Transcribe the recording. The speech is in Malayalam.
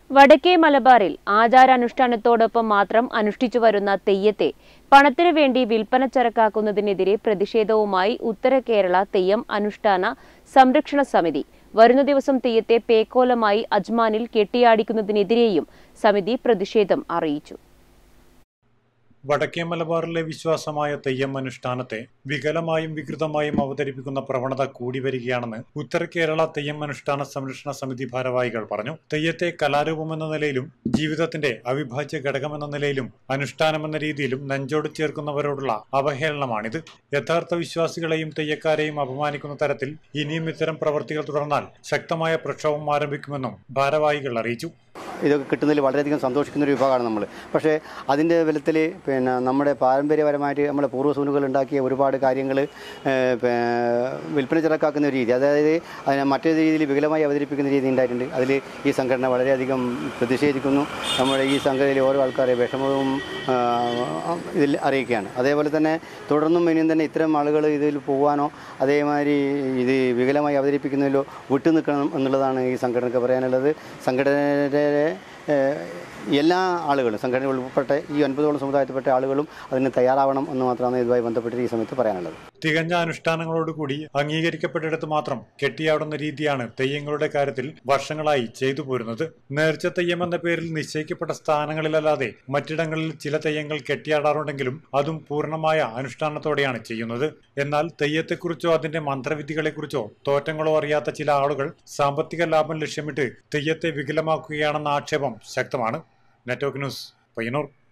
വടക്കേ മലബാറിൽ ആചാരാനുഷ്ഠാനത്തോടൊപ്പം മാത്രം അനുഷ്ഠിച്ചു വരുന്ന തെയ്യത്തെ പണത്തിനു വേണ്ടി വിൽപ്പനച്ചരക്കാക്കുന്നതിനെതിരെ പ്രതിഷേധവുമായി ഉത്തര കേരള തെയ്യം അനുഷ്ഠാന സംരക്ഷണ സമിതി വരുന്ന ദിവസം തെയ്യത്തെ പേക്കോലമായി അജ്മാനിൽ കെട്ടിയാടിക്കുന്നതിനെതിരെയും സമിതി പ്രതിഷേധം അറിയിച്ചു. വടക്കേ മലബാറിലെ വിശ്വാസമായ തെയ്യം അനുഷ്ഠാനത്തെ വികലമായും വികൃതമായും അവതരിപ്പിക്കുന്ന പ്രവണത കൂടി വരികയാണെന്ന് ഉത്തര കേരള തെയ്യം അനുഷ്ഠാന സംരക്ഷണ സമിതി ഭാരവാഹികൾ പറഞ്ഞു. തെയ്യത്തെ കലാരൂപമെന്ന നിലയിലും ജീവിതത്തിന്റെ അവിഭാജ്യ ഘടകമെന്ന നിലയിലും അനുഷ്ഠാനമെന്ന രീതിയിലും നെഞ്ചോട് ചേർക്കുന്നവരോടുള്ള അവഹേളനമാണിത്. യഥാർത്ഥ വിശ്വാസികളെയും തെയ്യക്കാരെയും അപമാനിക്കുന്ന തരത്തിൽ ഇനിയും ഇത്തരം പ്രവൃത്തികൾ തുടർന്നാൽ ശക്തമായ പ്രക്ഷോഭം ആരംഭിക്കുമെന്നും ഭാരവാഹികൾ അറിയിച്ചു. ഇതൊക്കെ കിട്ടുന്നതിൽ വളരെയധികം സന്തോഷിക്കുന്ന ഒരു വിഭാഗമാണ് നമ്മൾ. പക്ഷേ അതിൻ്റെ ബലത്തിൽ നമ്മുടെ പാരമ്പര്യപരമായിട്ട് നമ്മുടെ പൂർവ്വസൂനുകൾ ഉണ്ടാക്കിയ ഒരുപാട് കാര്യങ്ങൾ വിൽപ്പന ചിറക്കാക്കുന്ന ഒരു രീതി, അതായത് അതിനെ മറ്റേ രീതിയിൽ വികലമായി അവതരിപ്പിക്കുന്ന രീതി ഉണ്ടായിട്ടുണ്ട്. അതിൽ ഈ സംഘടന വളരെയധികം പ്രതിഷേധിക്കുന്നു. നമ്മുടെ ഈ സംഘടനയിലെ ഓരോ ആൾക്കാരെ വിഷമവും ഇതിൽ അറിയിക്കുകയാണ്. അതേപോലെ തന്നെ തുടർന്നും ഇനിയും തന്നെ ഇത്തരം ആളുകൾ ഇതിൽ പോകാനോ അതേമാതിരി ഇത് വികലമായി അവതരിപ്പിക്കുന്നതിലോ വിട്ടുനിൽക്കണം എന്നുള്ളതാണ് ഈ സംഘടനയ്ക്ക് പറയാനുള്ളത്. സംഘടനയുടെ എല്ലാ ആളുകളും സംഘടന ഉൾപ്പെട്ട ഈ 9ഓളം സമുദായത്തിൽപ്പെട്ട ആളുകളും അതിന് തയ്യാറാവണം എന്ന് മാത്രമാണ് ഇതുമായി ബന്ധപ്പെട്ട് ഈ സമയത്ത് പറയാനുള്ളത്. തികഞ്ഞ അനുഷ്ഠാനങ്ങളോടുകൂടി അംഗീകരിക്കപ്പെട്ടിടത്ത് മാത്രം കെട്ടിയാടുന്ന രീതിയാണ് തെയ്യങ്ങളുടെ കാര്യത്തിൽ വർഷങ്ങളായി ചെയ്തു പോരുന്നത്. നേർച്ച തെയ്യം എന്ന പേരിൽ നിശ്ചയിക്കപ്പെട്ട സ്ഥാനങ്ങളിലല്ലാതെ മറ്റിടങ്ങളിൽ ചില തെയ്യങ്ങൾ കെട്ടിയാടാറുണ്ടെങ്കിലും അതും പൂർണ്ണമായ അനുഷ്ഠാനത്തോടെയാണ് ചെയ്യുന്നത്. എന്നാൽ തെയ്യത്തെക്കുറിച്ചോ അതിന്റെ മന്ത്രവിധികളെക്കുറിച്ചോ തോറ്റങ്ങളോ അറിയാത്ത ചില ആളുകൾ സാമ്പത്തിക ലാഭം ലക്ഷ്യമിട്ട് തെയ്യത്തെ വികലമാക്കുകയാണെന്ന ആക്ഷേപം ശക്തമാണ്. Network news, Payyanur.